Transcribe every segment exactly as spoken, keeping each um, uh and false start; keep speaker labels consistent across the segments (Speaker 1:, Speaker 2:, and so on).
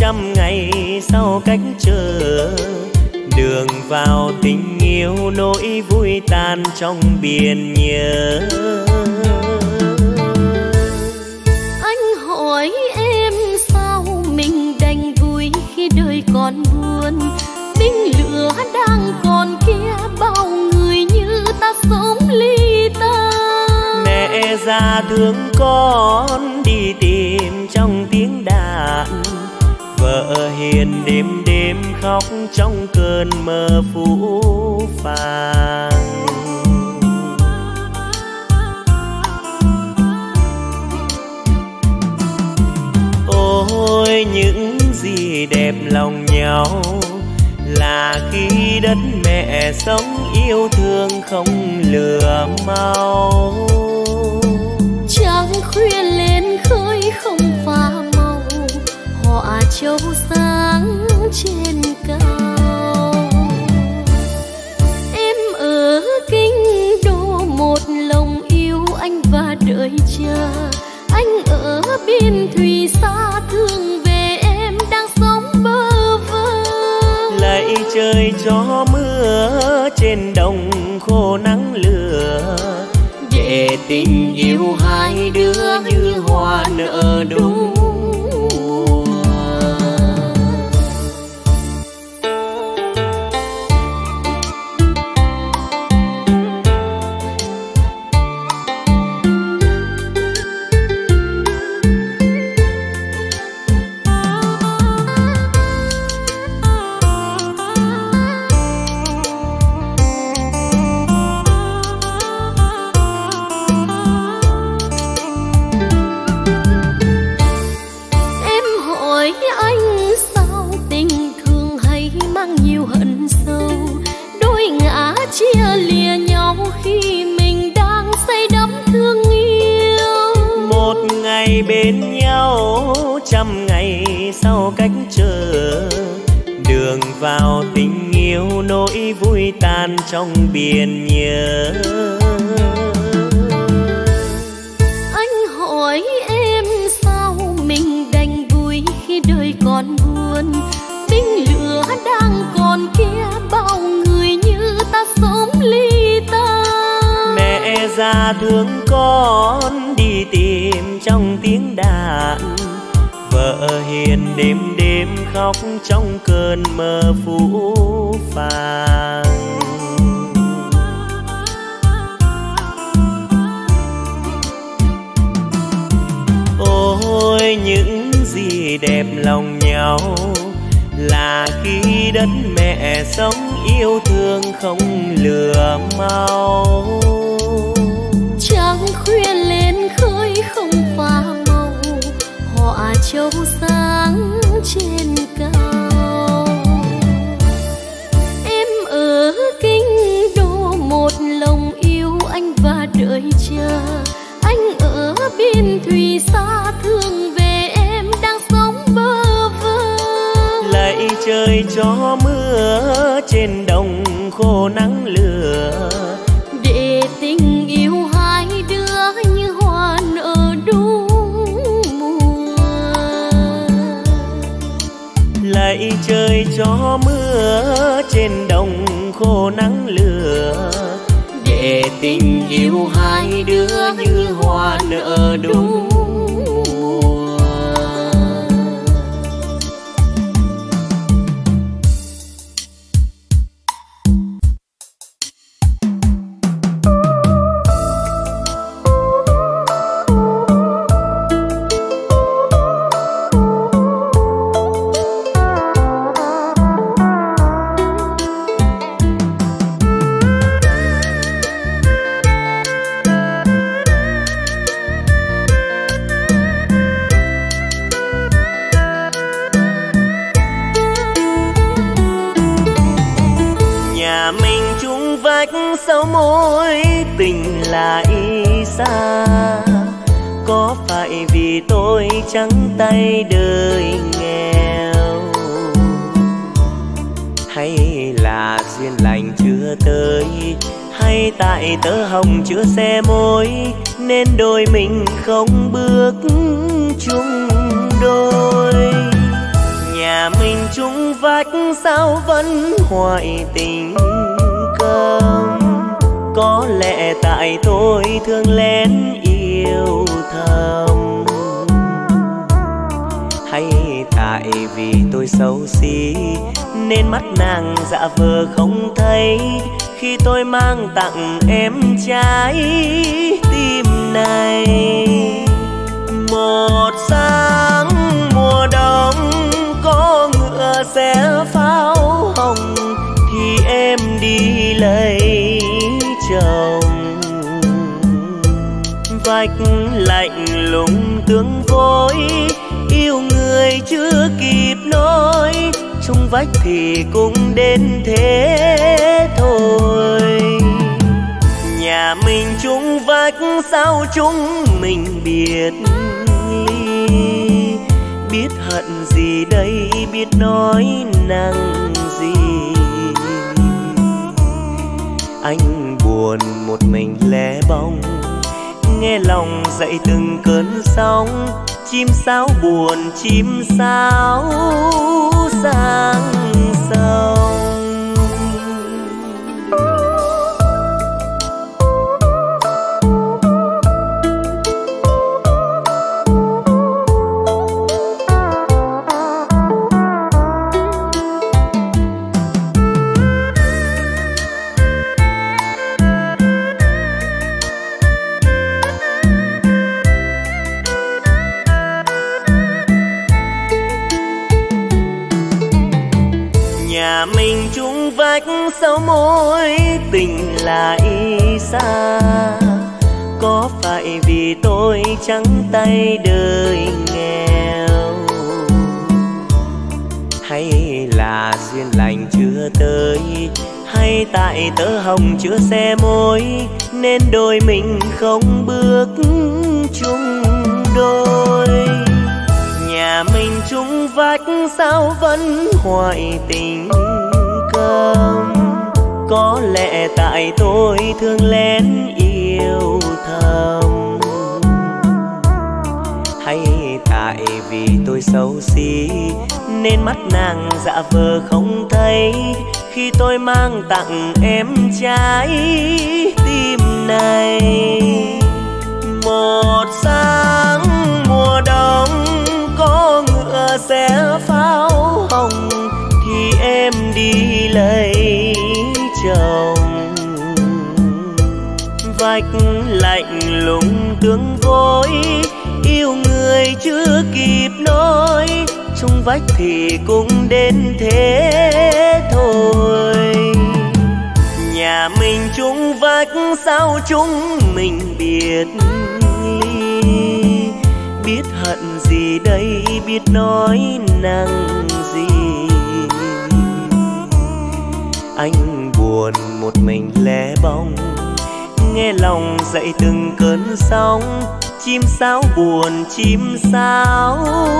Speaker 1: trăm ngày sau cách chờ, đường vào tình yêu nỗi vui tan trong biển nhớ.
Speaker 2: Anh hỏi em sao mình đành vui khi đời còn buồn, binh lửa đang còn kia bao người như ta sống ly tan.
Speaker 1: Mẹ già thương con đi tìm trong tiếng đàn, vợ hiền đêm đêm khóc trong cơn mơ phũ phàng. Ôi những gì đẹp lòng nhau là khi đất mẹ sống yêu thương không lừa mau.
Speaker 2: Trăng khuya lên khơi không pha màu, họa châu sáng trên cao. Em ở kinh đô một lòng yêu anh và đợi chờ, anh ở biên thùy xa thương về em đang sống bơ vơ.
Speaker 1: Lạy trời cho mưa trên đồng khô nắng lửa, để tình yêu hai đứa như hoa nở đúng.
Speaker 2: Chia lìa nhau khi mình đang say đắm thương yêu.
Speaker 1: Một ngày bên nhau trăm ngày sau cách chờ, đường vào tình yêu nỗi vui tan trong biển nhớ.
Speaker 2: Anh hỏi em sao mình đành vui khi đời còn buồn, binh lửa đang còn kia bao người như ta sống ly tan.
Speaker 1: Mẹ già thương con đi tìm trong tiếng đàn, vợ hiền đêm đêm khóc trong cơn mơ phũ phàng. Ôi những gì đẹp lòng nhau là khi đất mẹ sống yêu thương không lừa mau.
Speaker 2: Trăng khuya lên khơi không pha màu, họa châu sáng trên cao. Em ở kinh đô một lòng yêu anh và đợi chờ, anh ở biên thùy xa thương về em đang sống bơ vơ.
Speaker 1: Lạy trời cho mưa trên đồng khô nắng lửa,
Speaker 2: để tình yêu hai đứa như hoa nở đúng mùa.
Speaker 1: Lạy trời cho mưa trên đồng khô nắng lửa, để tình yêu hai đứa như hoa nở đúng mùa. Dấu mối tình lại xa, có phải vì tôi trắng tay đời nghèo, hay là duyên lành chưa tới, hay tại tơ hồng chưa xe môi nên đôi mình không bước chung đôi. mình chung vách sao vẫn hoài tình câm. Có lẽ tại tôi thương lén yêu thầm, hay tại vì tôi xấu xí nên mắt nàng dạ vờ không thấy khi tôi mang tặng em trái tim này. Một sáng mùa đông có ngựa xe pháo hồng thì em đi lấy chồng. Vách lạnh lùng tương phối, yêu người chưa kịp nói, chung vách thì cũng đến thế thôi. Nhà mình chung vách sao chúng mình biệt ly, biết hận gì đây biết nói năng gì. Anh buồn một mình lẻ bóng, nghe lòng dậy từng cơn sóng. Chim sáo buồn chim sáo sang sông. Mình chung vách sao mối tình lại xa. Có phải vì tôi trắng tay đời nghèo, hay là duyên lành chưa tới, hay tại tơ hồng chưa xe môi nên đôi mình không bước chung đôi. Nhà mình chung vách sao vẫn hoài tình câm. Có lẽ tại tôi thương lén yêu thầm, hay tại vì tôi xấu xí nên mắt nàng dạ vờ không thấy khi tôi mang tặng em trái tim này. Một sáng mùa đông có ngựa xe pháo hồng thì em đi lấy chồng. Vách lạnh lùng tương phối, yêu người chưa kịp nói, chung vách thì cũng đến thế thôi. Nhà mình chung vách sao chúng mình biệt ly, biết hận gì đây biết nói năng gì. Anh buồn một mình lẻ bóng, nghe lòng dậy từng cơn sóng. Chim sáo buồn chim sáo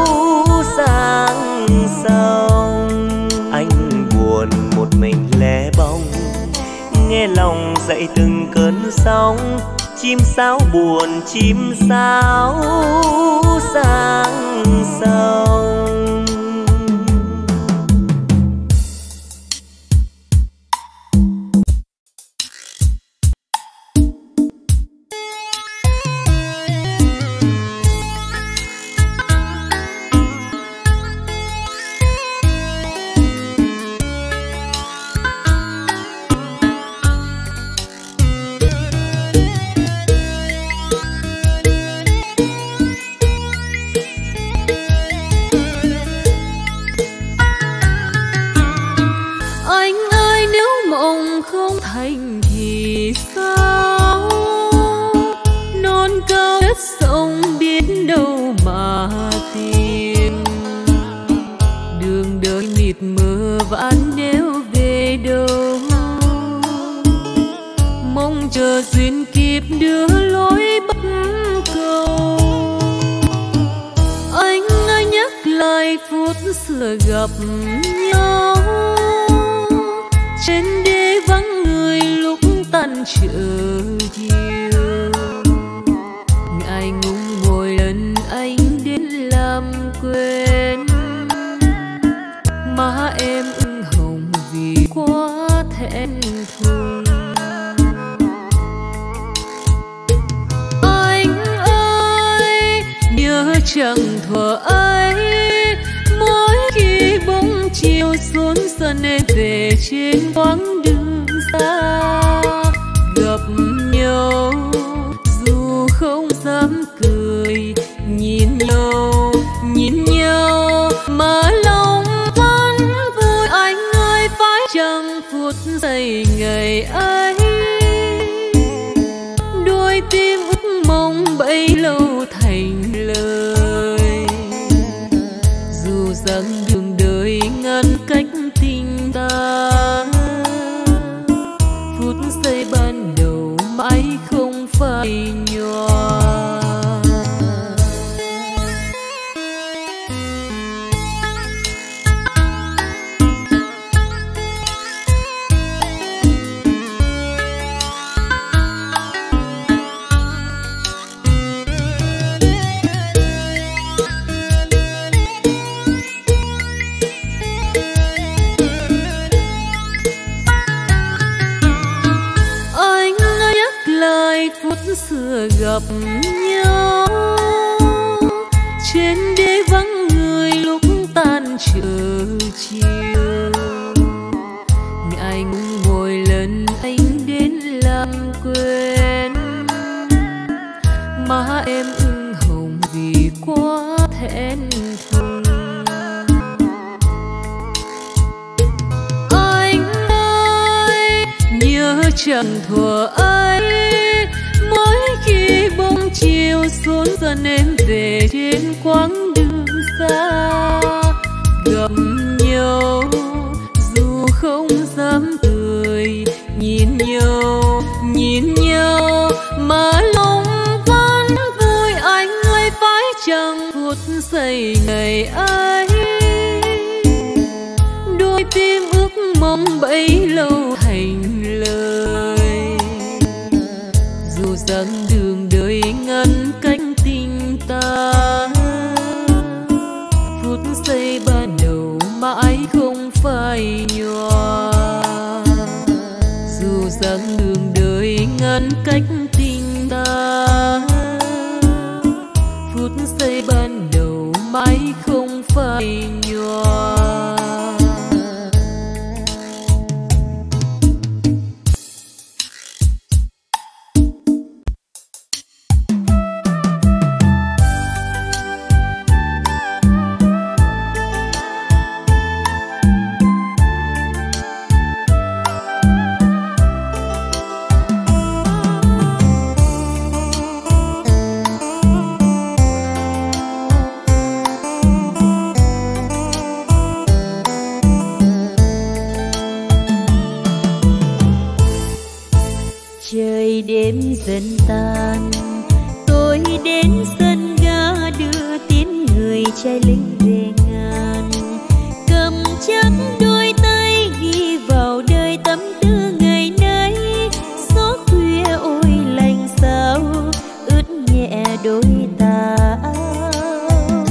Speaker 1: sang sông. Anh buồn một mình lẻ bóng, nghe lòng dậy từng cơn sóng. Chim sáo buồn chim sáo sang sông.
Speaker 2: Gặp nhau trên đê vắng người lúc tan chợ chiều, ngại ngùng ngồi lần anh đến làm quên. quá thẹn thùng. Anh ơi nhớ chẳng thuở ấy, mỗi khi bóng chiều xuống sân em về trên quãng đường xa, gặp nhau dù không dám cười, nhìn nhau nhìn nhau mà lòng vẫn vui. Anh ơi phải chăng phút giây ngày ấy, đôi tim ước mong bấy lâu thành lời, dù rằng đường đời ngăn cách tình ta, phút giây ban đầu mãi không phai nhòa. Xưa gặp nhau trên đê vắng người lúc tan chờ chiều, ngại ngùng mỗi lần anh đến làm quên, má em ửng hồng vì quá thẹn thùng. Anh ơi nhớ chẳng thuở ấy, mỗi khi bóng chiều xuống dần em về trên quãng đường xa, gặp nhau dù không dám cười, nhìn nhau nhìn nhau mà lòng vẫn vui. Anh ơi phải chăng phút giây ngày ấy, đôi tim ước mong bấy lâu thành lời, dù rằng đường đời ngăn cách tình ta, phút giây ban đầu mãi không phai nhòa, dù rằng đường đời ngăn cách tình ta, phút giây ban đầu mãi không phai nhòa.
Speaker 3: Trời đêm dần tan, tôi đến sân ga đưa tiến người trai lính về ngàn, cầm chắc đôi tay ghi vào đời tâm tư ngày nay. Gió khuya ôi lạnh sao ướt nhẹ đôi tà áo,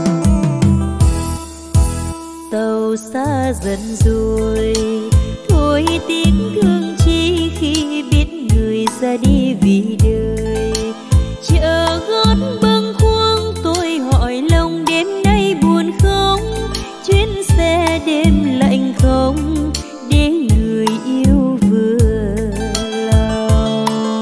Speaker 3: tàu xa dần rồi thôi tiếng thương chi khi biết người ra đi vì đời. Chợ gót bâng khuâng tôi hỏi lòng đêm nay buồn không, chuyến xe đêm lạnh không để người yêu vừa lòng.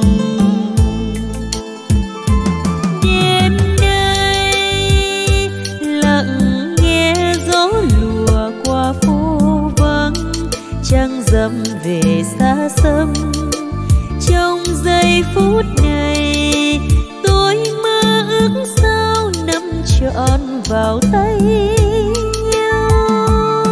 Speaker 3: Đêm nay lặng nghe gió lùa qua phố vắng, trăng rằm về xa xăm. Trong giây phút này tôi mơ ước sao nắm trọn vào tay nhau.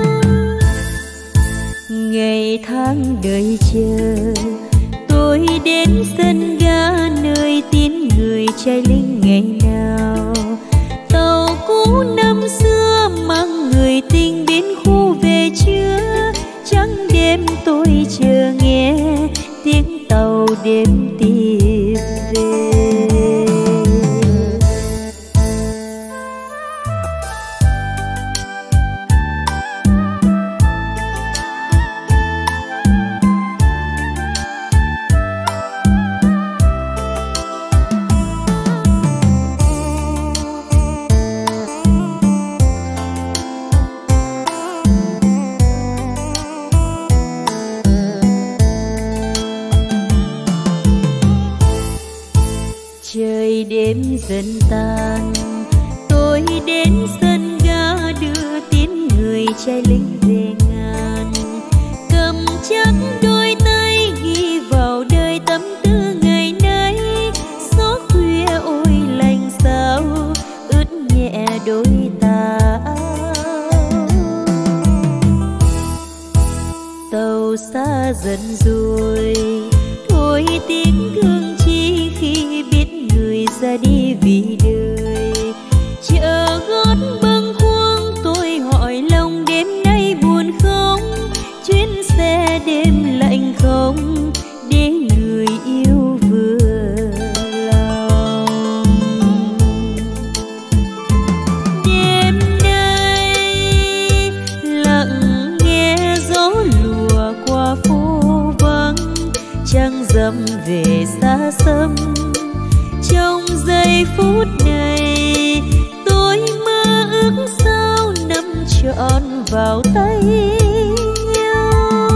Speaker 3: Ngày tháng đợi chờ tôi đến sân ga nơi tiến người trai lính ngày nào. Tàu cũ năm xưa mang người tình đến khu về chưa, trắng đêm tôi chờ nghe tiếng tàu đêm tìm về. dần tan. Tôi đến sân ga đưa tiến người trai lính về ngàn, cầm chắc đôi tay ghi vào đời tâm tư ngày nay. Gió khuya ôi lạnh sao ướt nhẹ đôi tà áo. Tàu xa dần rồi thôi tiếng thương chi khi biết người ra đi vì đời. Chợ gót bâng khuâng tôi hỏi lòng đêm nay buồn không, chuyến xe đêm lạnh không để người yêu vừa lòng. Đêm nay lặng nghe gió lùa qua phố vắng, trăng rằm về xa xăm. Trong giây phút này tôi mơ ước sao nắm trọn vào tay nhau.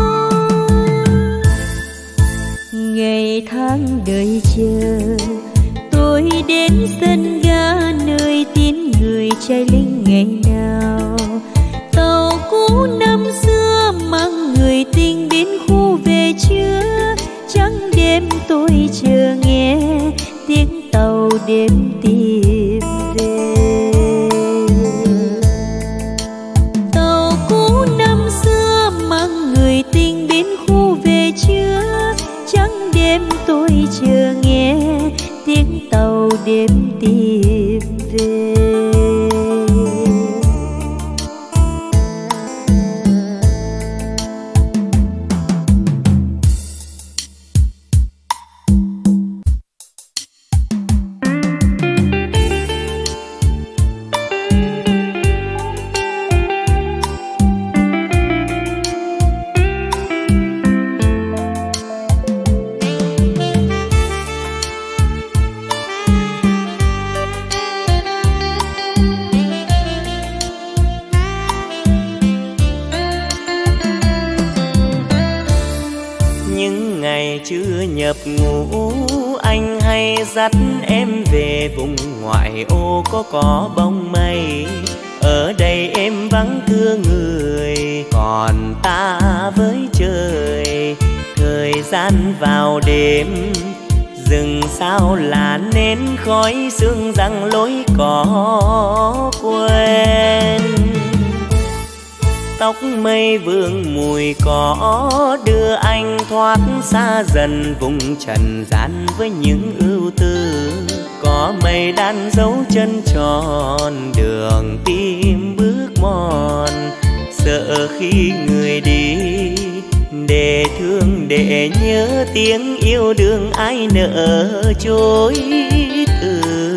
Speaker 3: Ngày tháng đợi chờ tôi đến sân ga nơi tiến người trai lính ngày nào. Tàu cũ năm xưa mang người tình đến khu về chưa, trắng đêm tôi chờ nghe tiếng tàu đêm tìm về. Tàu cũ năm xưa mang người tình đến khu về chưa, trắng đêm tôi chờ nghe tiếng tàu đêm tìm về.
Speaker 1: Nhập ngũ anh hay dắt em về vùng ngoại ô có cỏ bông mây. Ở đây em vắng thương người, còn ta với trời. Thời gian vào đêm rừng sao là nến khói sương răng lối có quên. Tóc mây vương mùi cỏ đưa anh thoát xa dần vùng trần gian với những ưu tư. Có mây đan dấu chân tròn đường tim bước mòn. Sợ khi người đi để thương để nhớ tiếng yêu đương ai nỡ chối từ.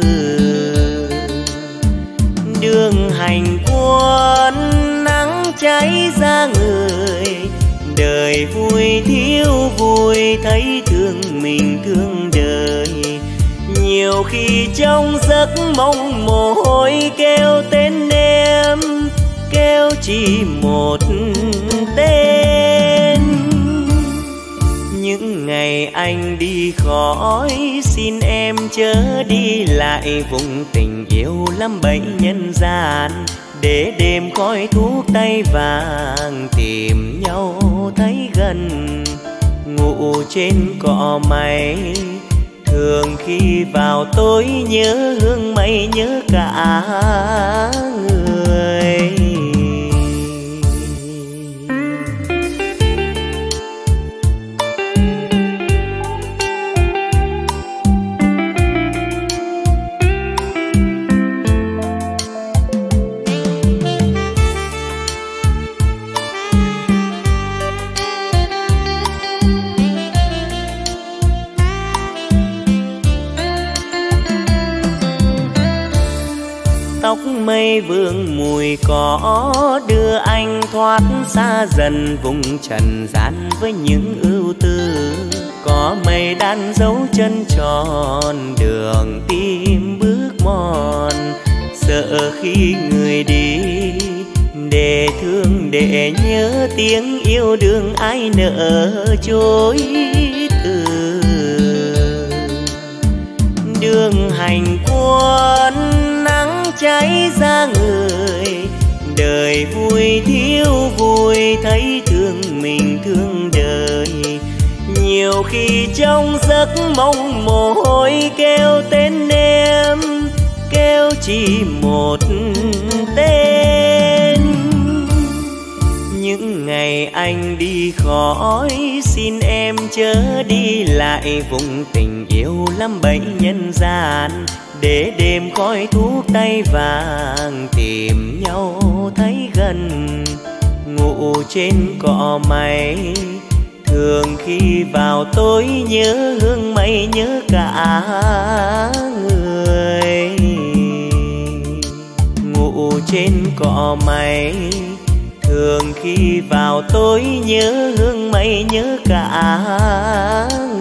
Speaker 1: Đường hành quân nắng cháy ra người, đời vui thiếu vui thấy thương mình thương đời. Nhiều khi trong giấc mong mồ hôi kêu tên em, kêu chỉ một tên. Những ngày anh đi khỏi xin em chớ đi lại vùng tình yêu lắm bẫy nhân gian. Để đêm khói thuốc tay vàng tìm nhau thấy gần. Ngủ trên cỏ mây thường khi vào tối nhớ hương mây nhớ cả người. Tóc mây vương mùi cỏ đưa anh thoát xa dần vùng trần gian với những ưu tư. Có mây đan dấu chân tròn đường tim bước mòn. Sợ khi người đi để thương để nhớ tiếng yêu đương ai nỡ chối từ. đường hành quân nắng cháy ra người, đời vui thiếu vui thấy thương mình thương đời. Nhiều khi trong giấc mong mỏi kêu tên em, kêu chỉ một tên. Những ngày anh đi khỏi xin em chớ đi lại vùng tình yêu lắm bẫy nhân gian, để đêm khói thuốc tay vàng tìm nhau thấy gần. Ngủ trên cỏ mây thường khi vào tối nhớ hương mây nhớ cả người. Ngủ trên cỏ mây thường khi vào tối nhớ hương mây nhớ cả